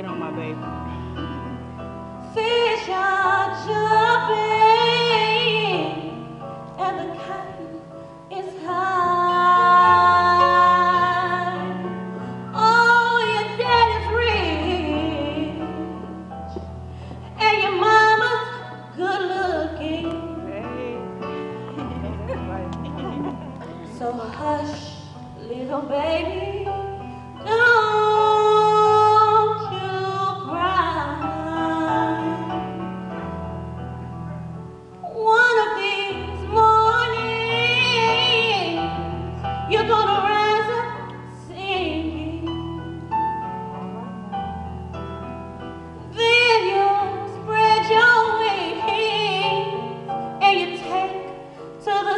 waiting on my baby. Fish are jumping and the cotton is high. Oh, your daddy's rich and your mama's good looking. So hush, little baby, don't you cry. One of these mornings, you're gonna rise up singing. Then you spread your wings and you take to the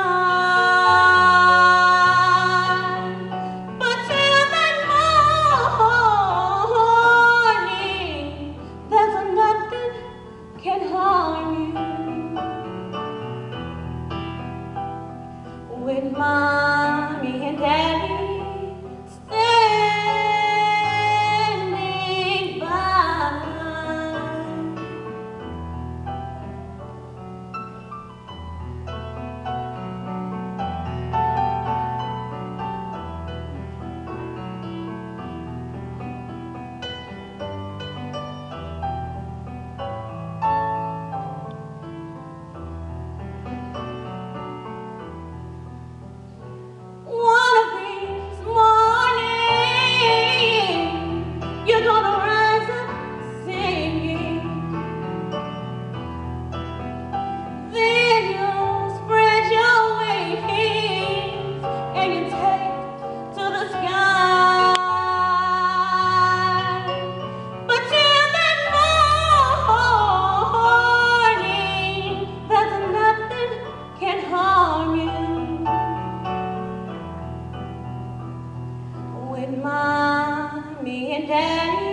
sky. But till that morning, there's nothing can harm you. With mommy and daddy standing by. One of these mornings, you're gonna rise up singing. Then you spread your wings and you take to the sky. But till that morning, there's nothing can harm you. With mommy and daddy